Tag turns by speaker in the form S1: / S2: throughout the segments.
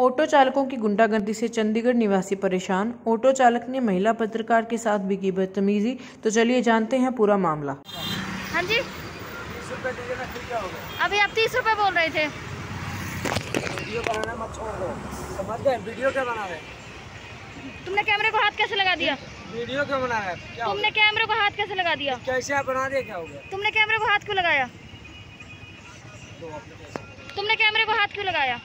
S1: Auto चालकों की गुंडागर्दी से चंडीगढ़ निवासी परेशान। ऑटो चालक ने महिला पत्रकार के साथ भी की बदतमीजी। तो चलिए जानते हैं पूरा मामला।
S2: हाँ जी, अभी आप 30 रुपए बोल रहे थे।
S3: वीडियो बनाना मत छोड़ दो, समझ गए? वीडियो क्या बना रहे?
S2: तुमने कैमरे को हाथ कैसे लगा दिया?
S3: वीडियो क्यों बना रहे? क्या
S2: तुमने कैमरे को हाथ कैसे लगा दिया?
S3: कैसे आप बना रहे? क्या हो गया?
S2: तुमने कैमरे को हाथ क्यों लगाया? तुमने कैमरे को हाथ क्यों लगाया?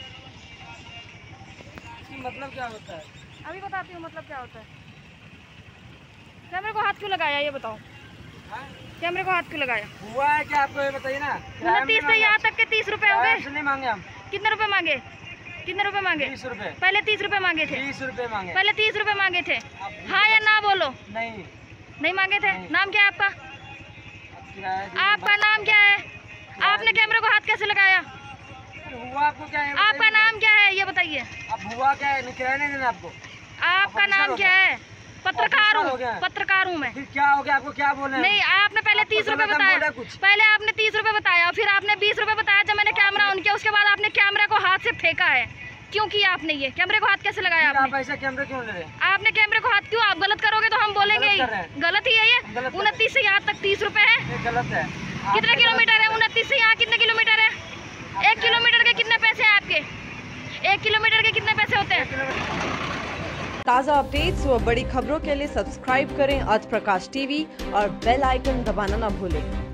S3: मतलब क्या होता है?
S2: अभी बताती हूँ मतलब क्या होता है। कैमरे को हाथ क्यों लगाया ये बताओ। कैमरे को हाथ क्यों लगाया?
S3: हुआ है क्या आपको ये बताइए ना।
S2: 29 से यहाँ तक के 30 रुपए हो गए।
S3: नहीं मांगे हम।
S2: कितने रुपए मांगे? कितने रुपए मांगे?
S3: 30 रुपए।
S2: पहले 30 रुपए मांगे थे।
S3: 30 रुपए मांगे।
S2: पहले 30 रुपए मांगे थे। हाँ या ना बोलो। नहीं मांगे थे। नाम क्या है आपका? आपका नाम क्या है? आपने कैमरे को हाथ कैसे लगाया?
S3: हुआ आपको क्या है?
S2: आपका नाम क्या है ये बताइए।
S3: अब हुआ क्या है? किराया देना आपको।
S2: आपका नाम क्या है? पत्रकार हूँ, पत्रकार हूँ मैं।
S3: फिर क्या हो गया? आपको क्या बोले?
S2: नहीं, आपने पहले 30 रुपए बताया। पहले आपने 30 रुपए बताया, फिर आपने 20 रुपए बताया। जब मैंने कैमरा ऑन किया उसके बाद आपने कैमरे को हाथ से फेंका है। क्यों किया आपने ये? कैमरे को हाथ कैसे लगाया आपने?
S3: आप ऐसा कैमरे क्यों ले रहे हैं?
S2: आपने कैमरे को हाथ क्यों? आप गलत करोगे तो हम बोलेंगे ही। गलत ही है ये। 29 से यहाँ तक 30 रुपए है।
S3: गलत है।
S2: कितना किलोमीटर है? 29 से यहाँ कितने किलोमीटर है? 1 किलोमीटर के कितने पैसे हैं आपके? 1 किलोमीटर के कितने पैसे होते हैं?
S4: ताज़ा अपडेट्स व बड़ी खबरों के लिए सब्सक्राइब करें आज प्रकाश टीवी और बेल आइकन दबाना न भूलें।